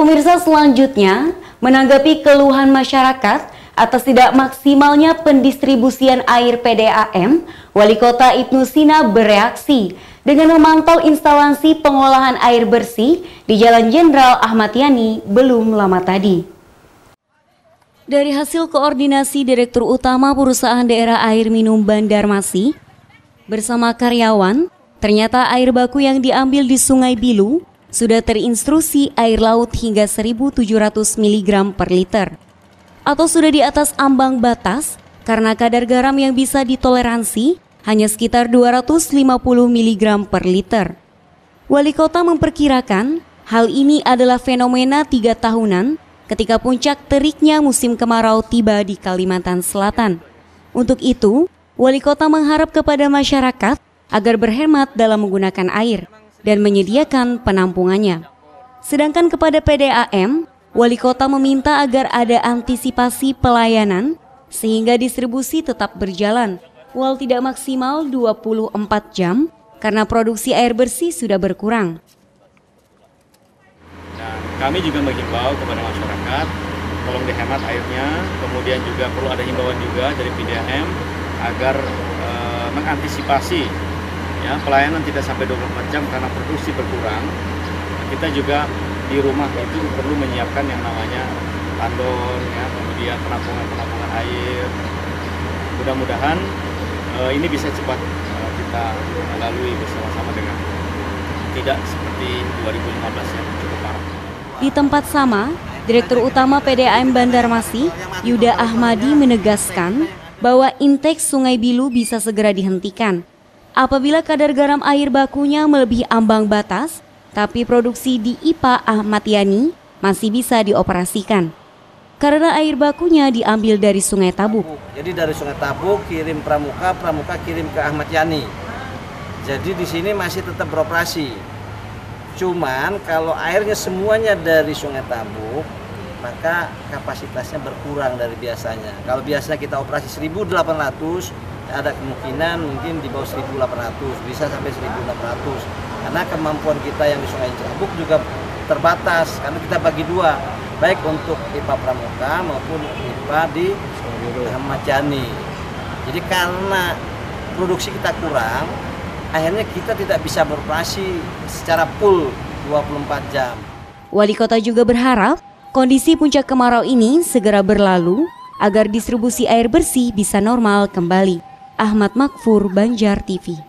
Pemirsa, selanjutnya, menanggapi keluhan masyarakat atas tidak maksimalnya pendistribusian air PDAM, Wali Kota Ibnu Sina bereaksi dengan memantau instalasi pengolahan air bersih di Jalan Jenderal Ahmad Yani belum lama tadi. Dari hasil koordinasi Direktur Utama Perusahaan Daerah Air Minum Banjarmasin bersama karyawan, ternyata air baku yang diambil di Sungai Bilu sudah terinstruksi air laut hingga 1.700 mg per liter, atau sudah di atas ambang batas karena kadar garam yang bisa ditoleransi hanya sekitar 250 mg per liter. Wali Kota memperkirakan hal ini adalah fenomena 3 tahunan ketika puncak teriknya musim kemarau tiba di Kalimantan Selatan. Untuk itu, Wali Kota mengharap kepada masyarakat agar berhemat dalam menggunakan air dan menyediakan penampungannya. Sedangkan kepada PDAM, Wali Kota meminta agar ada antisipasi pelayanan sehingga distribusi tetap berjalan, walau tidak maksimal 24 jam karena produksi air bersih sudah berkurang. Dan kami juga menghimbau kepada masyarakat, tolong dihemat airnya, kemudian juga perlu ada himbauan juga dari PDAM agar mengantisipasi pelayanan tidak sampai 24 jam karena produksi berkurang. Kita juga di rumah itu perlu menyiapkan yang namanya tandon, kemudian penampungan air. Mudah-mudahan ini bisa cepat kita lalui bersama-sama dengan tidak seperti 2015 yang cukup parah. Di tempat sama, Direktur Utama PDAM Banjarmasin, Yuda Ahmadi menegaskan bahwa intake Sungai Bilu bisa segera dihentikan apabila kadar garam air bakunya melebihi ambang batas, tapi produksi di IPA Ahmad Yani masih bisa dioperasikan. Karena air bakunya diambil dari Sungai Tabuk. Jadi dari Sungai Tabuk kirim Pramuka, Pramuka kirim ke Ahmad Yani. Jadi di sini masih tetap beroperasi. Cuman kalau airnya semuanya dari Sungai Tabuk, maka kapasitasnya berkurang dari biasanya. Kalau biasanya kita operasi 1.800, ada kemungkinan mungkin di bawah 1.800, bisa sampai 1.600. Karena kemampuan kita yang di Sungai Tabuk juga terbatas, karena kita bagi dua, baik untuk IPA Pramuka maupun IPA di Ahmad Yani. Jadi karena produksi kita kurang, akhirnya kita tidak bisa beroperasi secara full 24 jam. Wali Kota juga berharap kondisi puncak kemarau ini segera berlalu agar distribusi air bersih bisa normal kembali. Ahmad Makfur, Banjar TV.